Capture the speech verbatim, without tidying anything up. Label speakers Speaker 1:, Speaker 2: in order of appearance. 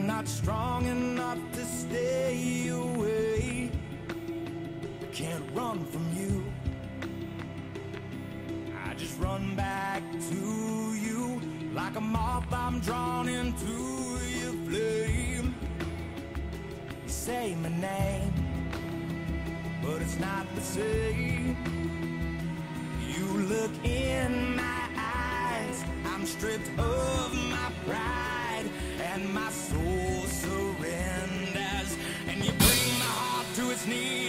Speaker 1: not strong enough to stay away. I can't run from you. I just run back to you. Like a moth, I'm drawn into your flame. You say my name, but it's not the same. You look in my eyes, I'm stripped of my pride, and my soul surrenders, and you bring my heart to its knees.